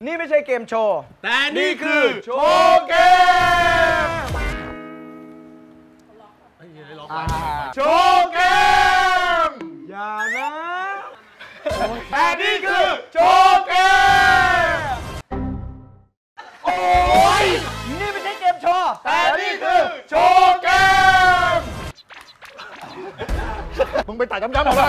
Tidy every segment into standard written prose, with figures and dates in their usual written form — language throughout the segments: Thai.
นี่ไม่ใช่เกมโชว์แต่นี่คือโชว์เกมโชว์เกมอย่านะแต่นี่คือโชว์เกมโอ้ยนี่ไม่ใช่เกมโชว์แต่นี่คือโชว์เกมมึงไปตัดย้ำๆเอาบ้าง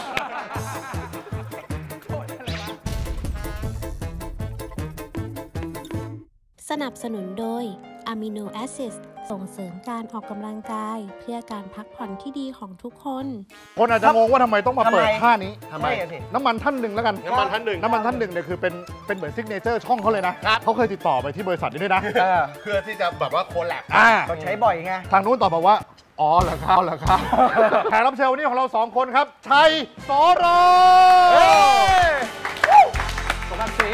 สนับสนุนโดย Amino Acid ส่งเสริมการออกกำลังกายเพื่อการพักผ่อนที่ดีของทุกคนคนอาจจะงงว่าทำไมต้องมาเปิดท่านี้ทำไมน้ำมันท่านหนึ่งแล้วกันน้ำมันท่านหนึ่งเนี่ยคือเป็นเหมือนซิกเนเจอร์ช่องเขาเลยนะเขาเคยติดต่อไปที่บริษัทนี้ด้วยนะเพื่อที่จะแบบว่าโคแลบก็ใช้บ่อยไงทางนู้นตอบมาว่าอ๋อเหรอครับแขกรับเชิญวันนี้ของเรา2คนครับชัยสรสงการสี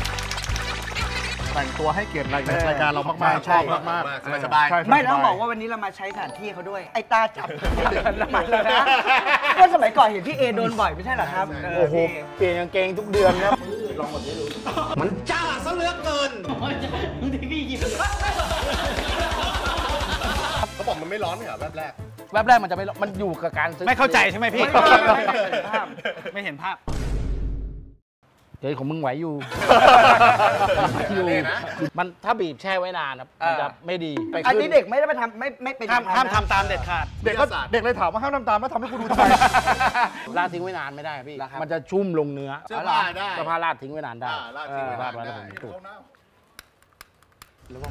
แต่งตัวให้เกียรติรายการเรามากๆชอบมากสบายไม่ต้องบอกว่าวันนี้เรามาใช้สถานที่เขาด้วยไอ้ตาจับน้ำมันเลยนะก็สมัยก่อนเห็นพี่เอโดนบ่อยไม่ใช่เหรอครับโอ้โหเปลี่ยนกางเกงทุกเดือนครับลองหมดนี้ดูมันจ้าซะเหลือเกินบางทีพี่หยิบเขาบอกมันไม่ร้อนเหรอแวบแรกมันจะไม่มันอยู่กับการซื้อไม่เข้าใจใช่ไหมพี่ไม่เห็นภาพเฮ้ยของมึงไหวอยู่มันถ้าบีบแช่ไว้นานนะมันจะไม่ดีอันนี้เด็กไม่ได้มาทำไม่เป็นห้ามทำตามเด็ดขาดเด็กเลยถามว่าห้ามทำตามแล้วทำให้กูดูทำไมราดทิ้งไว้นานไม่ได้พี่มันจะชุ่มลงเนื้อเสื้อผ้าได้เสื้อผ้าราดทิ้งไว้นานได้ราดทิ้งไว้นานได้แล้ว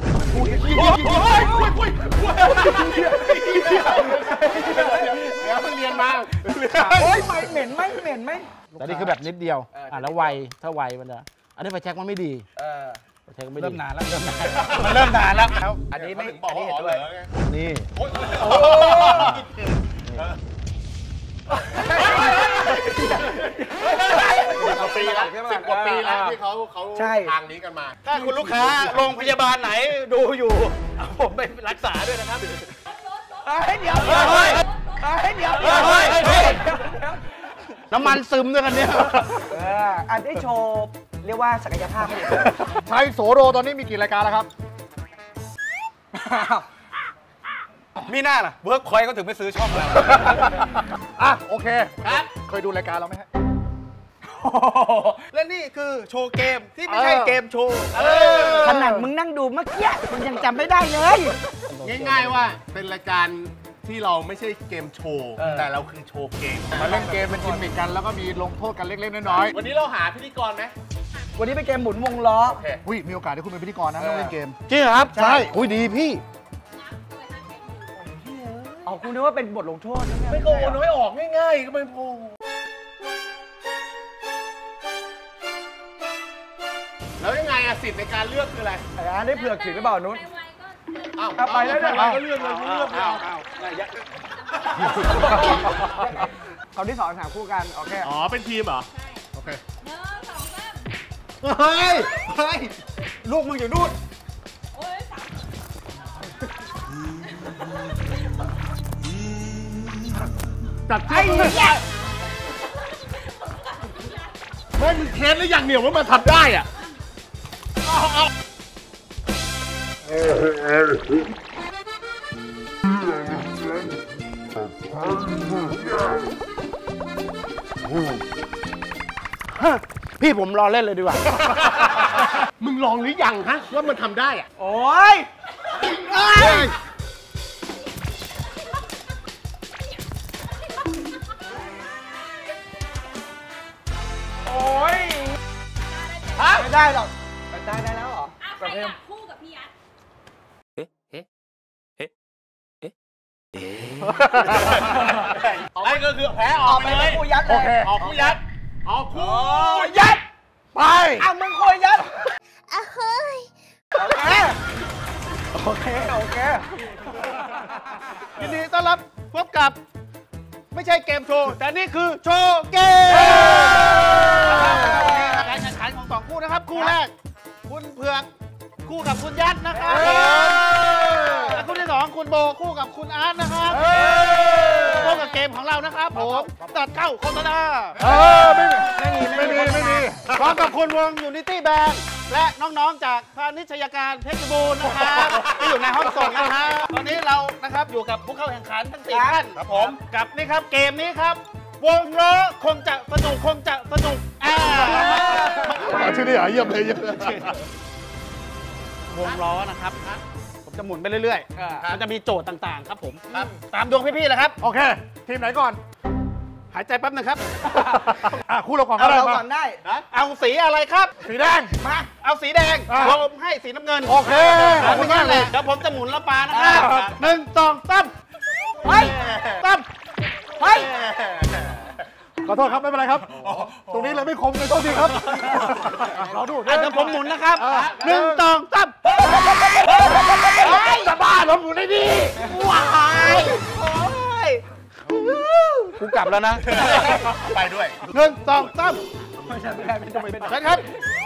เพิ่งเรียนมาโอ้ยไม่เหม็นไหมแต่นี่คือแบบนิดเดียวแล้วไวถ้าไวมันจะอันนี้ไฟแช็กมันไม่ดีไฟแช็กไม่ดีเริ่มนานแล้วมันเริ่มนานแล้วอันนี้ไม่บอกว่าเลยนี่ 10 กว่าปีแล้วที่เขาทางนี้กันมาถ้าคุณลูกค้าโรงพยาบาลไหนดูอยู่เอาผมไปรักษาด้วยนะครับเดี๋ยวน้ำมันซึมด้วยกันเนี่ยอันได้โชว์เรียกว่าศักยภาพชัยโสโรตอนนี้มีกี่รายการแล้วครับมีหน้าล่ะเวิร์กพอยต์เขาถึงไม่ซื้อช่องเราโอเคครับเคยดูรายการเราไหมฮะและนี่คือโชว์เกมที่ไม่ใช่เกมโชว์ขนาดมึงนั่งดูเมื่อกี้มึงยังจำไม่ได้เลยง่ายๆว่าเป็นรายการที่เราไม่ใช่เกมโชว์แต่เราคือโชว์เกมมาเล่นเกมเป็นกิมมิคกันแล้วก็มีลงโทษกันเล็กๆน้อยๆวันนี้เราหาพิธีกรไหมวันนี้เป็นเกมหมุนวงล้อมีโอกาสได้คุณเป็นพิธีกรนะต้องเล่นเกมจริงครับใช่ดีพี่คุณนึกว่าเป็นบทลงโทษไม่โกงน้อยออกง่ายๆก็ไม่โกงแล้วยังไงสิทธิ์ในการเลือกคืออะไรได้เผื่อสิทธิ์หรือเปล่านุ้นไปได้ก็เลือกเลยเขาที่2 3 คู่กันโอเคเป็นทีมเหรอโอเคเฮ้ยลูกมึงอยู่นู่นจัดไอ้เนี่ยไม่มึงเทสแล้วอย่างเหนียวว่ามันทำได้อ่ะพี่ผมรอเล่นเลยดีกว่ามึงลองหรือยังฮะว่ามันทำได้อ่ะโอ้ยไม่ได้หรอกได้แล้วเหรอใครอยากคู่กับพี่ยัดไอ้ก็คือแพ้ออกไปเลยคู่ยัดเลยออกคู่ยัดไปมึงคู่ยัดเฮ้ยโอเคยินดีต้อนรับพบกับไม่ใช่เกมโชว์แต่นี่คือโชว์เกมการแข่งขันของ2 คู่นะครับคู่แรกคุณเผือกคู่กับคุณยัดนะครับและคู่ที่2คุณโบคู่กับคุณอาร์ตนะครับพบกับเกมของเรานะครับผมตัดเข้าโฆษณาไม่มีพร้อมกับคุณวงยูนิตี้แบนด์และน้องๆจากพาณิชยการเพชรบูรณ์นะครับที่อยู่ในห้องส่งนะฮะตอนนี้เรานะครับอยู่กับผู้เข้าแข่งขันทั้ง4ท่านครับผมกับนี่ครับเกมนี้ครับ วงล้อคงจะสนุกชื่อนี้เยี่ยมเลยวงล้อนะครับผมจะหมุนไปเรื่อยๆมันจะมีโจทย์ต่างๆ ครับผมตามดวงพี่ๆเลยครับโอเค ทีมไหนก่อนหายใจแป๊บนึงครับคู่เราก่อนก็เอาได้เรามาก่อนได้เอาสีอะไรครับสีแดงมาเอาสีแดง ผมให้สีน้ำเงินโอเค ขอบคุณมากเลยเดี๋ยวผมจะหมุนแล้วปานะครับ1 2 3 เฮ้ยเฮ้ยขอโทษครับไม่เป็นไรครับ ตรงนี้เลยไม่คมเลยโทษทีครับเราดูเดี๋ยวผมหมุนนะครับ1 2 3 จะบ้าเหรอหมุนได้ดีว้ายกูกลับแล้วนะไปด้วย 1 2 3ใช่ครับ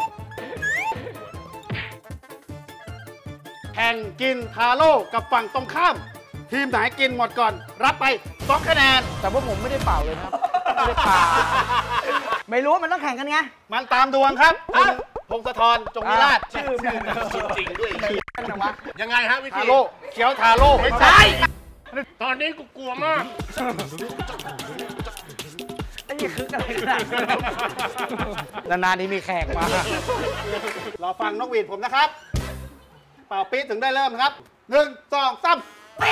แข่งกินทาโร่กับฝั่งตรงข้าม ทีมไหนกินหมดก่อน รับไป2คะแนนแต่ว่าผมไม่ได้เป่าเลยครับ ไม่ได้เป่าไม่รู้มันต้องแข่งกันไงมันตามดวงครับคุณพงศธรจงวิราชชื่อจริงด้วยยังไงฮะวิทาธีโร่เขียวทาโร่ไม่ใช่ ตอนนี้กูกลัวมากไอ้ยี่คึกอะไรขนาดนั้นนานๆนี้มีแขกมารอฟังนกหวีดผมนะครับ เป่าปี๊ดถึงได้เริ่มครับ1 2 3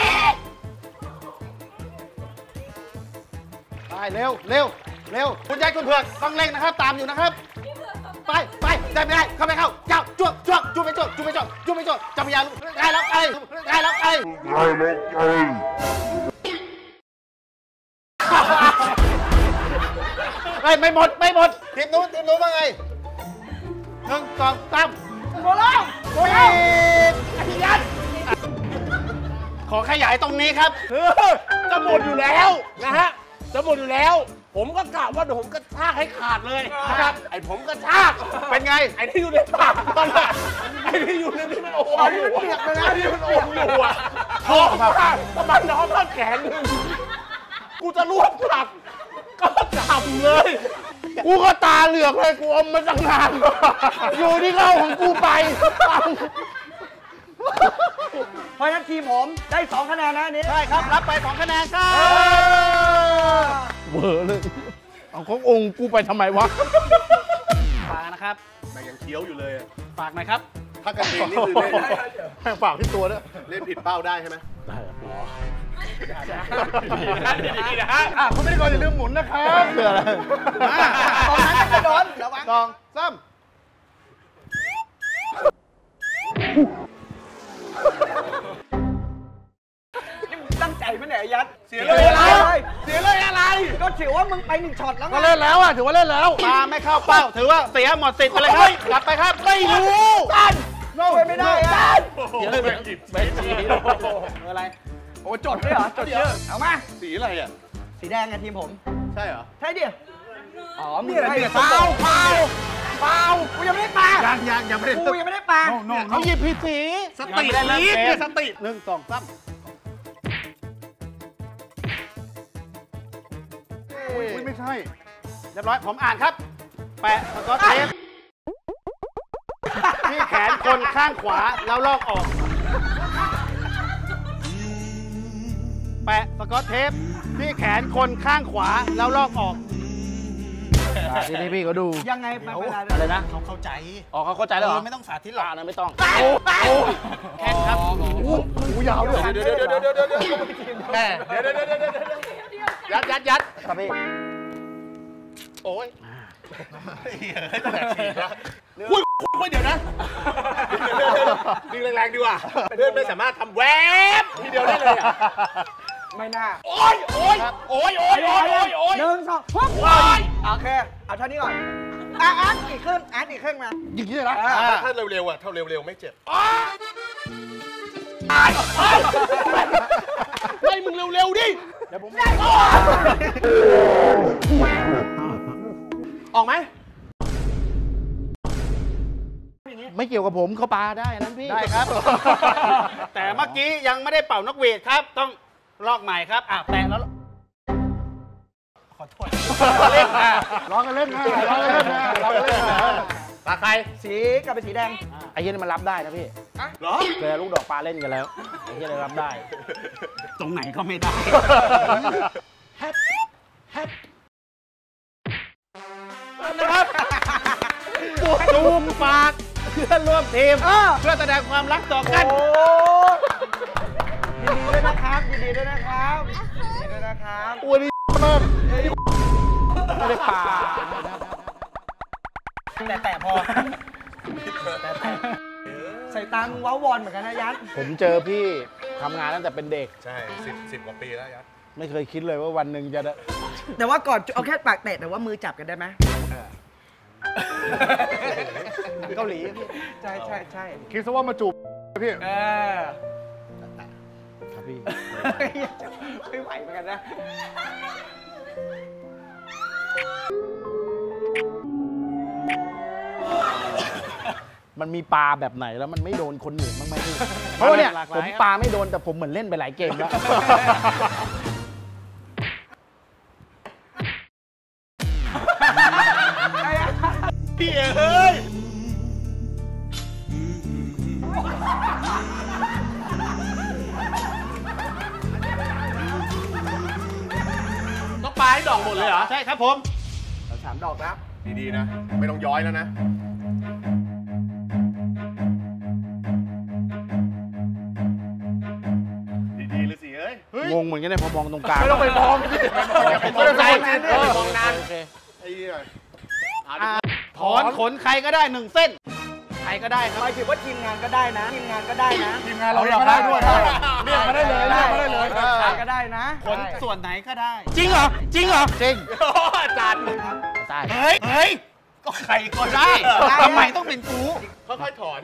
ไปเร็วคุณยายคุณเผือกต้องเร่งนะครับ ตามอยู่นะครับ ไปได้ไม่ได้เข้าไปเข้าเจ้าจ้วงไปจ้วจับพยานได้แล้วไอ้ไม่หมดทีมนู้นว่าไง1 2 3 โบล่าขอขยายตรงนี้ครับจะหมดอยู่แล้วนะฮะ จะหมดอยู่แล้ว ผมก็กะว่าเดี๋ยวผมกระชากให้ขาดเลยนะครับไอ้ผมกระชากเป็นไงไอ้ที่อยู่ในปากมันอะไอ้ที่อยู่ในนี่มันโอ้โหนี่มันเปียกเลยนะนี่มันโอ้โหอยู่อะท้องผ้าตะบันน้องผ้าแขนหนึ่งกูจะรวบกลับก็จับเลย กูก็ตาเหลือกเลยกูอมมาตั้งนานอยู่ที่เข้าของกูไปเพราะฉะนั้นทีมผมได้2คะแนนนะอันนี้ใช่ครับรับไป2คะแนนครับเวอร์เลย เอาขององค์กูไปทำไมวะฝากนะครับแต่ยังเคี้ยวอยู่เลยอะฝากหน่อยครับถ้ากันเองนี่คือเล่นแข่งปากที่ตัวด้วยเล่นผิดเป้าได้ใช่ไหมคุณไม่ได้ก่อนอย่าลืมหมุนนะครับเพื่ออะไรตอนนั้นจะโดนระวัง 2 3 ตั้งใจไหมเนี่ยยัดเสียเลยอะไรเสียเลยอะไร ก็ถือว่ามึงไป1ช็อตแล้วก็เล่นแล้วอ่ะถือว่าเล่นแล้วมาไม่เข้าเป้า ถือว่าเสียหมดสิทธิ์ไปเลยครับ กลับไปครับ ไม่รู้ไม่ได้อะอะไรโอ้จดด้วยเหรอ จดเยอะ เอามาสีอะไรอ่ะสีแดงไงทีมผมใช่เหรอใช่ดิอ๋อมึงนี่อะไรเนี่ยเปล่ากูยังไม่ได้ปายังไม่ได้กูยังไม่ได้ปาเขาหยิบผิดสี สติลีดเนี่ยสติ 1 2 3 ไม่ใช่เรียบร้อย ผมอ่านครับ แปะสก๊อตเทปที่แขนคนข้างขวาแล้วลอกออก แปะสก๊อตเทปที่แขนคนข้างขวาแล้วลอกออกทีนี้พี่ก็ดูยังไงไปเวลาอะไรนะเขาเข้าใจอ๋อเขาเข้าใจแล้วเหรอไม่ต้องสาธิตหรอกนะไม่ต้องแค่ครับหูยาวด้วยเดี๋ยวแม่ยัดครับพี่โอ้ยคุยเดี๋ยวนะดึงแรงๆดีกว่าเพื่อนไม่สามารถทำแวบทีเดียวได้เลยอ่ะไม่น่าโอ้ย 1 2 ปุ๊บโอเค เอาเท่านี้ก่อนอาร์ตอีกครึ่งมาอย่างนี้เลยนะถ้าเร็วๆอ่ะเท่าเร็วๆไม่เจ็บให้มึงเร็วๆดิเดี๋ยวผมออกไหมไม่เกี่ยวกับผมเขาปาได้นั้นพี่ ได้ครับ แต่เมื่อกี้ยังไม่ได้เป่านกหวีดครับ ต้องลอกใหม่ครับแตะแล้ว ขอโทษร้องกันเล่นนะร้องกันเล่นนะร้องกันเล่นนะตาใครสีกลับเป็นสีแดงไอ้เหี้ยนี่มันรับได้นะพี่เหรอเจอลูกดอกปลาเล่นกันแล้วไอ้เหี้ยเลยรับได้ตรงไหนก็ไม่ได้นะครับจูบปากเพื่อนร่วมทีมเพื่อแสดงความรักต่อกันโอ้ยินดีด้วยนะครับยินดีด้วยนะครับยินดีด้วยนะครับอ้วนนี่มากไม่ได้ปลาแต่พอใส่ตังค์ว้าวอนเหมือนกันนะยัดผมเจอพี่ทำงานตั้งแต่เป็นเด็กใช่10 กว่าปีแล้วยัดไม่เคยคิดเลยว่าวันหนึ่งจะได้แต่ว่าก่อนเอาแค่ปากแตะแต่ว่ามือจับกันได้ไหมเกาหลีพี่ใช่ใช่ใช่คิดซะว่ามาจูบพี่ครับพี่ไม่ไหวเหมือนกันนะมันมีปลาแบบไหนแล้วมันไม่โดนคนอื่นบ้างไหมพี่เพราะว่าเนี่ยผมปลาไม่โดนแต่ผมเหมือนเล่นไปหลายเกมแล้วพี่เอ้ยต้องปลาให้ดอกหมดเลยเหรอใช่ครับผม 3 ดอกแล้วดีๆนะ ไม่ต้องย้อยแล้วนะ ดีๆเลยสิเอ้ยงงเหมือนกันเนี่ยพอมองตรงกลางไม่ต้องไปมองพี่ไม่ต้องไปมองนานไม่ต้องไปมองนานโอเคไอ้เหี้ยถอนขนใครก็ได้1 เส้น ใครก็ได้ครับหมายถึงว่าทีมงานก็ได้นะ ทีมงานก็ได้นะทีมงานเราก็ได้ด้วยเรียกมาได้เลยเรียกมาได้เลยใครก็ได้นะขนส่วนไหนก็ได้ จริงเหรอ จริงเหรอ จริงอาจารย์ได้เฮ้ยก็ใครก็ได้ทำไมต้องเป็นกูค่อยๆถอน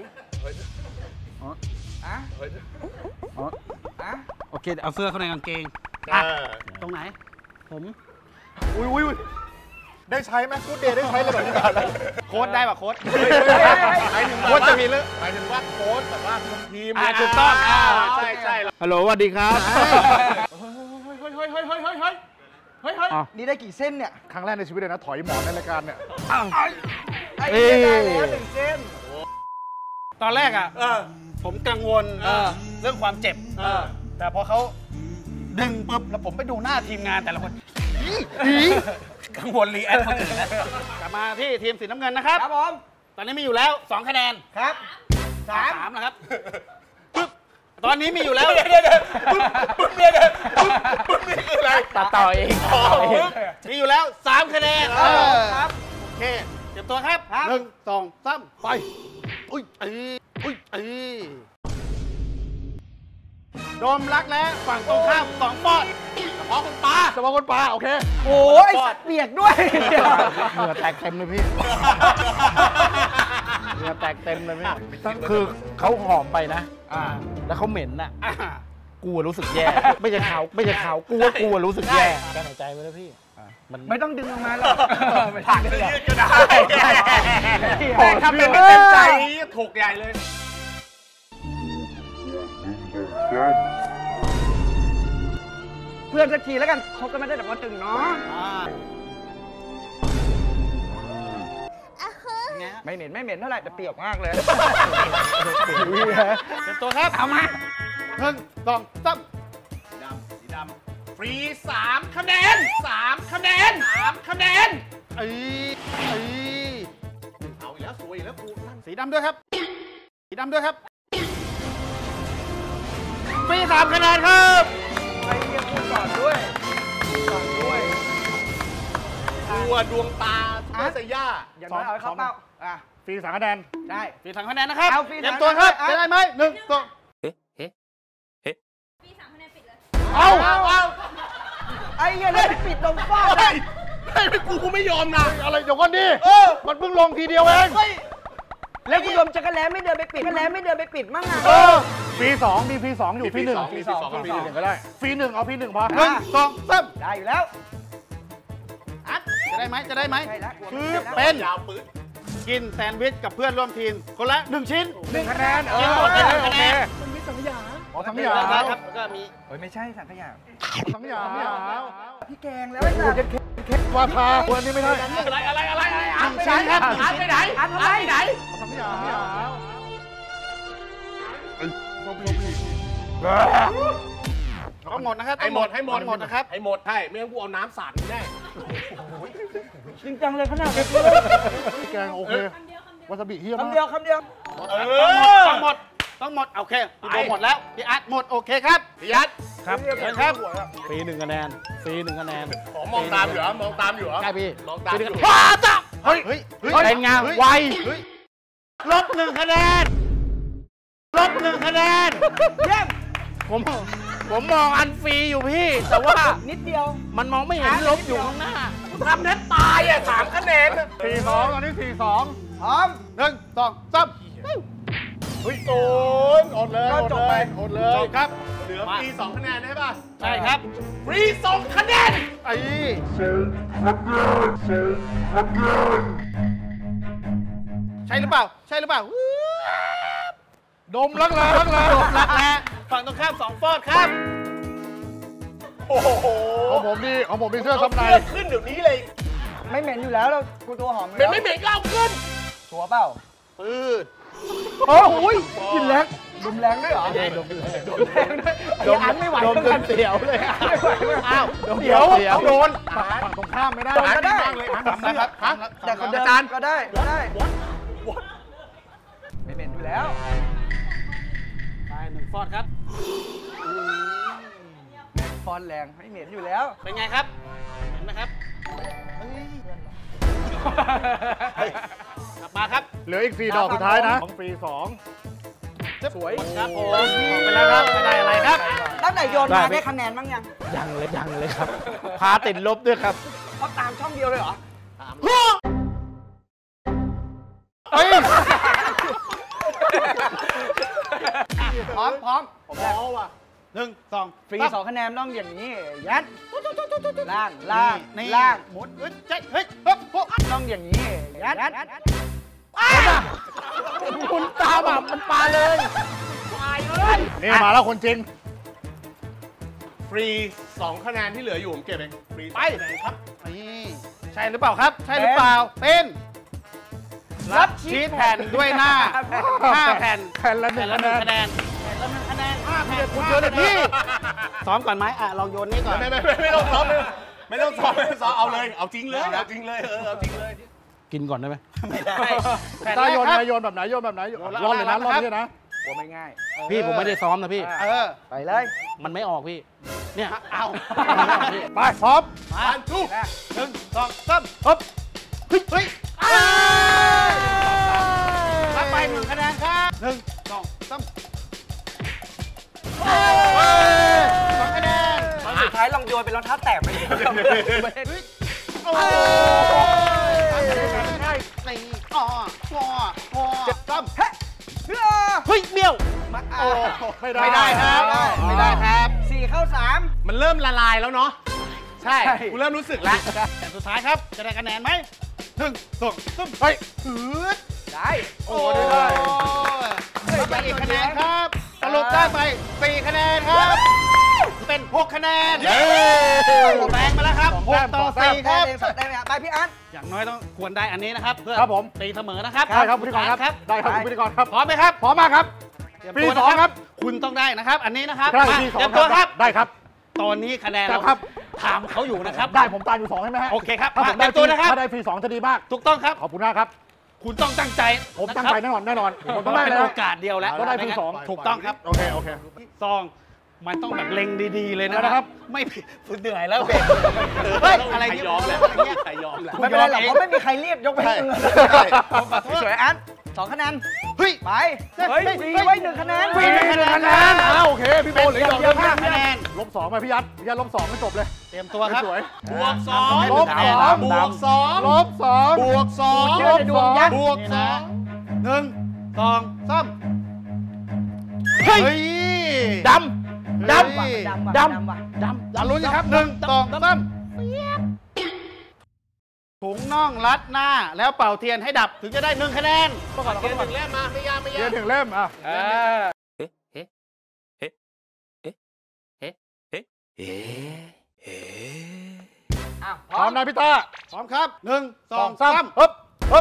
อ่ะเฮ้ยอ่ะโอเค เอาเสื้อเข้าในกางเกง ตรงไหน ผมอุ้ยได้ใช้ไหมกูเดย์ได้ใช้เลยแบบนี้โค้ดได้ป่ะโค้ดหมายถึงโค้ดจะมีเรื่องหมายถึงว่าโค้ชแบบว่าคุมทีมถูกต้องใช่ใช่ฮัลโหลสวัสดีครับนี่ได้กี่เส้นเนี่ยครั้งแรกในชีวิตเลยนะถอยหมอนในรายการเนี่ยไอ้นี่ได้แล้ว1 เส้นตอนแรกอ่ะผมกังวลเรื่องความเจ็บ แต่พอเขาดึงปุ๊บแล้วผมไปดูหน้าทีมงานแต่ละคนกังวลรีแอคคนอื่นนะกลับมาที่ทีมสีน้ำเงินนะครับครับผมตอนนี้มีอยู่แล้ว2 คะแนนครับ 3นะครับปึ๊บตอนนี้มีอยู่แล้วปุ๊บเนี่ยปุ๊บนี่คืออะไรตัดต่อเองมีอยู่แล้ว3 คะแนนครับโอเคเตรียมตัวครับ1 2 3ไปอุ้ยโดมรักและฝั่งตรงข้าม2 ปอนด์เฉพาะคุณปลาจะมาคนปลาโอเคโอ้ยสัตว์เปียกด้วยเหงื่อแตกเต็มเลยพี่เหงื่อแตกเต็มเลยพี่คือเขาหอมไปนะแล้วเขาเหม็นน่ะกูรู้สึกแย่ไม่ใช่เขากูรู้สึกแย่การหายใจไว้แล้วพี่มันไม่ต้องดึงออกมาหรอกผ่านเลือดก็ได้ทำเป็เป็น นไม่ไม่เต็เต็มมใจใจถูกใหญ่เลยเพื่อนสักทีแล้วกันเขาก็ไม่ได้แต่ว่าตึงเนาะไม่เหม็นเท่าไหร่แต่เปียกมากเลยเตรียมตัวครับเอามา1 2 3 สีดำฟรี3 คะแนน3 คะแนน3 คะแนนเอาอีกแล้วสวยอีกแล้วกูนั่นสีดำด้วยครับฟรี3 คะแนนครับไอ้เหี้ยพูดก่อนด้วยพูดก่อนด้วยตัวดวงตาเมสย่าอย่างน้อยเอาให้เข้าเป้าอ่ะฟรี3 คะแนนได้ฟรี3 คะแนนนะครับเอาฟรีเตรียมตัวครับ 3 คะแนนจะได้ไหม1 2 ปี3 คะแนนปิดเลยเอา ไอ้เหี้ยเลยปิดตรงฟอดเลยให้กูไม่ยอมนะอะไรเดี๋ยวก่อนดิมันเพิ่งลงทีเดียวเองแล้วคุณโดมจักรแล้ไม่เดินไปปิดมั่งอ่ะฟรี2มีฟรี2อยู่ฟรี1 ฟรี2 ฟรี1ก็ได้ฟรี1เอาฟรี1พอ 1 2 3 ได้อยู่แล้วอัดจะได้ไหมใช่แล้วคือเป็นยาวปื๊ดกินแซนด์วิชกับเพื่อนร่วมทีมคนละ1 ชิ้น 1 คะแนนโอเคโอเคอ๋อสังขยาครับก็มีเฮ้ยไม่ใช่สังขยาสังขยาพี่แกงแล้วไอ้สัตว์วาทาวันนี้ไม่ได้อะไรใช่ครับอาร์ตไปไหนอาร์ตทำไมไปไหนทำไม่เอาไม่เอาต้องหมดนะครับให้หมดหมดนะครับให้หมดให้ไม่งั้นกูเอาน้ำสาดมึงแน่จริงจังเลยขนาดนี้แกงโอเควาซาบิเฮียมากคำเดียวคำเดียวต้องหมดโอเคพี่โบหมดแล้วพี่อาร์ตหมดโอเคครับพี่ยัดครับเชิญครับฟรี1 คะแนนฟรี1 คะแนนมองตามอยู่เหรอมองตามอยู่เหรอใช่พี่มองตามอยู่ว้าจ้ะเฮ้ยเป็นไงไวลบ1 คะแนนลบ1 คะแนนเยี่ยมผมมองอันฟรีอยู่พี่ แต่ว่านิดเดียวมันมองไม่เห็นลบอยู่ข้างหน้าทำแทบตายอ่ะ3 คะแนน 4-2 ตอนนี้ 4-2 พร้อม 1 2 3 เฮ้ยโดนอดเลยก็จบไปอดเลยจบครับเหลือฟรี2 คะแนนใช่ป่ะใช่ครับฟรี2 คะแนนไอ้ใช่หรือเปล่า ใช่หรือเปล่าดมลักแร้รักแร้ฝั่งตรงข้าม2 ฟอดครับโอ้โหของผมมีเสื้อซับในเลือดขึ้นเดี๋ยวนี้เลยไม่เหม็นอยู่แล้วเรากูตัวหอมเป็นไม่เหม็นก็เอาขึ้นชัวร์เปล่าปืดโอ้โหกินแรงดมแรงด้วยเหรอดมแรงด้วยไอ้อันไม่ไหวดมจนเสียวเลยไม่ไหวไม่ไหวอ้าวเดี๋ยวโดนฝั่งตรงข้ามไม่ได้โดนก็ได้ทำนะครับแต่คนเดินก็ได้ก็ได้ไม่เหม็นอยู่แล้วไป1 ฟอดครับฟอนแรงไม่เหม็นอยู่แล้วเป็นไงครับ เห็นไหมครับกลับมาครับเหลืออีก 4 ดอกสุดท้ายนะของฟรีสวยครับผมออกไปแล้วครับไม่ได้อะไรครับตั้งแต่โยนมาได้คะแนนบ้างยังยังเลยครับ พาติดลบด้วยครับเขาตามช่องเดียวเลยเหรอเฮ้ยพร้อมพร้อมผมอ๋อว่ะ 1 2 ฟรี2 คะแนนต้องอย่างนี้ ยัดล่างนี่ล่างหมุนเฮ้ยเฮ้ยเฮ้ยต้องอย่างนี้ ยัดหมุนตามแบบมันปลาเลย 4 นี่มาแล้วคนจริงฟรี2 คะแนนที่เหลืออยู่ผมเก็บเองฟรีไป 2 คะแนนครับนี่ใช่หรือเปล่าครับ ใช่หรือเปล่า เป็นรับชีสแผ่นด้วยหน้า 5 แผ่นแผ่นละแผ่นละ 1 คะแนน 1 คะแนน5 แผ่นคุณโยนเลยพี่ ซ้อมก่อนไหมลองโยนนี่ก่อนไม่ต้องซ้อมไม่ต้องซ้อมเอาเลยเอาจริงเลยเอาจริงเลยเอาจริงเลยกินก่อนได้ไหมไม่ได้แผ่นตาแรกโยนครับโยนแบบไหนโยนแบบไหนโยนแล้วร้อนเลยนะเอาร้อนละเลยนะกลัวไม่ง่ายพี่ผมไม่ได้ซ้อมนะพี่ไปเลยมันไม่ออกพี่ เนี่ยเอาไปพร้อมมาทุก1 2 3ฮึบเฮ้ยรับไป1 คะแนนครับ1 2 3 2 คะแนนตอนสุดท้ายลองโยนเป็นรองเท้าแตกไปเลยไม่ได้โอ้ง่ายสี่เจ็ดซ้ำเฮ้ยเบี้ยวไม่ได้ไม่ได้ครับ ไม่ได้ครับ 4 เข้า 3 มันเริ่มละลายแล้วเนาะใช่ใช่กูเริ่มรู้สึกแล้วแต่สุดท้ายครับ จะได้คะแนนไหม1 2 3 เฮ้ยได้โอ้ได้ไปอีกคะแนนครับสรุปได้ไป4 คะแนนครับ เป็น 6 คะแนนแรงมาแล้วครับ6 ต่อ 4 ครับได้ไหมไปพี่อันอย่างน้อยต้องควรได้อันนี้นะครับ เพื่อครับผมตีเสมอนะครับได้ครับพิธีกรครับ ได้ครับพิธีกรครับพร้อมไหมครับพร้อมมากครับเตรียมปีตัวสองครับคุณต้องได้นะครับ อันนี้นะครับได้มาปีเตรียมตัวครับได้ครับตอนนี้คะแนนเราครับถามเขาอยู่นะครับได้ผมตามอยู่2ใช่ไหมฮะโอเคครับถ้าผมเตรีได้ยมตัวนะครับถ้าได้ฟรี2จะดีมากถูกต้องครับขอบคุณมากครับคุณต้องตั้งใจผมตั้งใจแน่นอนผมเพต้องราะได้เป็นเลยโอกาสเดียวแล้วก็ได้ฟรีม่งั้น 2 ถูกต้องครับโอเคซองมันต้องแบบเล็งดีๆเลยนะนะครับไม่คุณเหนื่อยแล้วเบรกเฮ้ยอะไรเงี้ยยอมแล้วอะไรเงี้ยใครยอมแล้วไม่เป็นไรหรอกเพราะไม่มีใครเรียกยกไปให้มึงสวยอัน2 คะแนนเฮ้ยไป เฮ้ยฟรีไว้1 คะแนนฟรีหนึ่งคะแนนโอเคพี่โบเหลืออีกดอก 5 คะแนนลบ2มาพี่ยัดลบ2ไม่จบเลยเตรียมตัวครับสวยบวก2 ลบสองบวก2 ลบ2 บวก2 เชื่อในดวงยักษ์บวกนี่นะ1 2 3เฮ้ยดำดำว่ะดำว่ะดำลุ้นครับ1 2 3ถุงน่องรัดหน้าแล้วเป่าเทียนให้ดับถึงจะได้1 คะแนนเทียน1 เล่มมาไม่ยากไม่เรียาย กนถึงเล่มอ่ะอ้าวพร้อมนะพี่ตาพร้อมครับ1 2 3 3 ฮึบ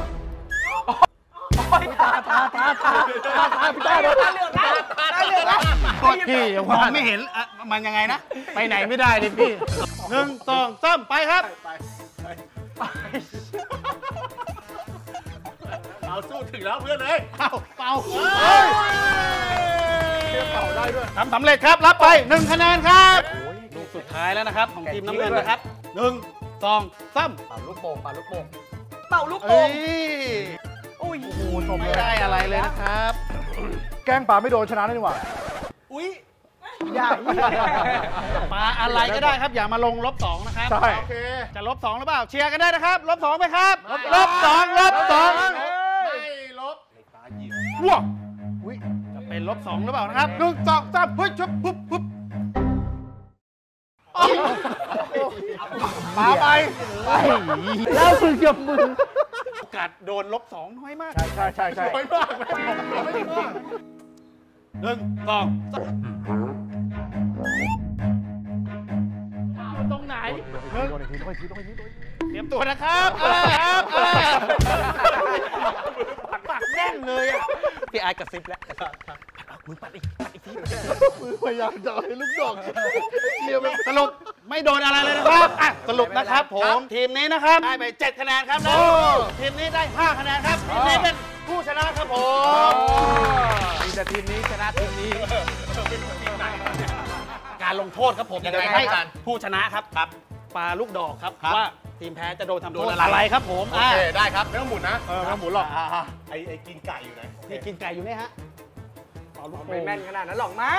พี่ต้าเหลือกนะตาเหลือกนะโทษพี่มองไม่เห็นมันยังไงนะ ไปไหนไม่ได้เลยพี่1 2 3ไปครับเอาสู้ถึงแล้วเพื่อนเลยเป่าเป่าได้ด้วยทำสำเร็จครับรับไป1 คะแนนครับลูกสุดท้ายแล้วนะครับของทีมน้ำเงินนะครับ1 2 3 เป่าลูกโป่งเอ้ยโอ้ยโอ้โหชมไม่เลยได้อะไรเลยนะครับแกล้งปลาไม่โดนชนะได้นี่หว่าอุ้ยอย่าปลาอะไรก็ได้ครับอย่ามาลง-2นะครับใช่โอเคจะ-2หรือเปล่าเชียร์กันได้นะครับ-2ไหมครับ-2 -2 ไม่ลบว้าวจะเป็น-2หรือเปล่านะครับ1 2 3ปึ๊บปึ๊บปึ๊บปลาไปแล้วมือกับมือโอกาสโดน-2น้อยมากใช่น้อยมากเลยไม่มาก 1 2 3ตรงไหนโดนอีกทีต้องอีกทีเตรียมตัวนะครับปักแน่นเลยอ่ะพี่อาร์ตกระซิบแล้วพยายามจะให้ลูกดอกเรียวไปสรุปไม่โดนอะไรเลยนะครับสรุปนะครับผมทีมนี้นะครับได้ไป7 คะแนนครับนะทีมนี้ได้5 คะแนนครับทีมนี้เป็นผู้ชนะครับผมมีแต่ทีมนี้ชนะทีมนี้การลงโทษครับผมจะให้ผู้ชนะครับปลาลูกดอกครับว่าทีมแพ้จะโดนทำโทษอะไรครับผมโอเคได้ครับไม่ต้องหมุนนะไม่ต้องหมุนหรอกไอ้กินไก่อยู่ไหนนี่กินไก่อยู่เนี่ยฮะไม่แม่นขนาดนั้นหรอกมั้ง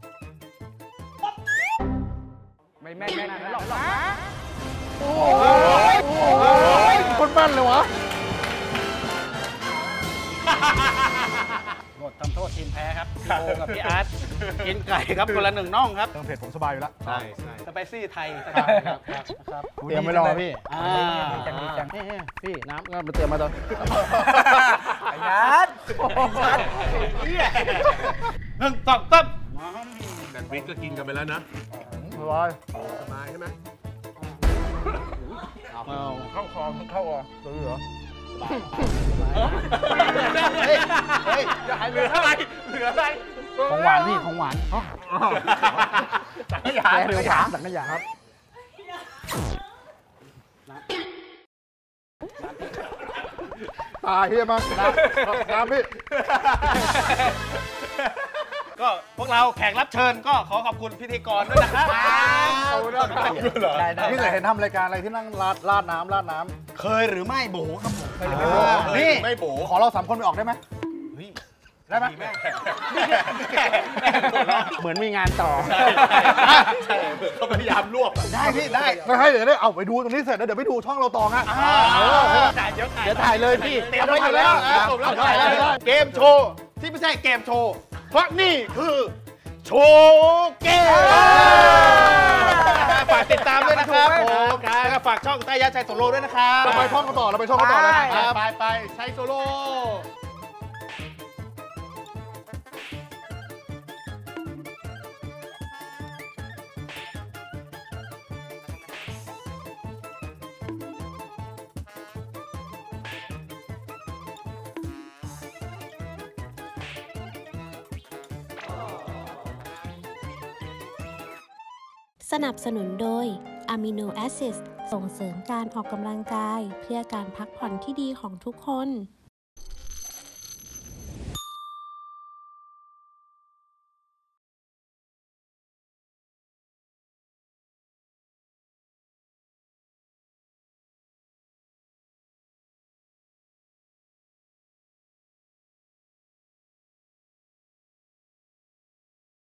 ไม่แม่นขนาดนั้นหรอกมั้งโอ้ยคนแม่นเลยวะบททำโทษทีมแพ้ครับพี่โบกับพี่อาร์ตกินไก่ครับคนละ1 น่องครับเติมเผ็ดผมสบายอยู่แล้วใช่สไปซี่ไทยครับ เตรียมไว้รอพี่จังพี่น้ำก็มาเตรียมมาตอนไอ้นัท 1 2 3 แบนวิกก็กินกันไปแล้วนะสบายสบายใช่ไหมเข้าคอเข้าคอเหลือเฮ้ยเหลืออะไรของหวานพี่ของหวานสังขยาเหลือหวานสังขยาครับตายเฮียมากน้ำพี่ก็พวกเราแขกรับเชิญก็ขอขอบคุณพิธีกรด้วยนะครับพี่เคยเห็นทำรายการอะไรที่นั่งราดน้ำเคยหรือไม่โบครับผมนี่ไม่โบขอเรา3 คนไปออกได้ไหมได้ไหมเหมือนมีงานต่อใช่เขาพยายามรวบได้พี่ได้ไม่ให้เดี๋ยวได้เอาไปดูตรงนี้เสร็จแล้วเดี๋ยวไปดูช่องเราต่อฮะเดี๋ยวถ่ายเลยพี่เตรียมไว้อยู่แล้วเกมโชว์ที่ไม่ใช่เกมโชว์เพราะนี่คือโชว์เกมฝากติดตามด้วยนะครับผมฝากช่องใต้ยาชัยโซโลด้วยนะครับเราไปช่องเขาต่อเลยไปใช้โซโล่สนับสนุนโดย Amino Assist ส่งเสริมการออกกำลังกายเพื่อการพักผ่อนที่ดีของทุกคน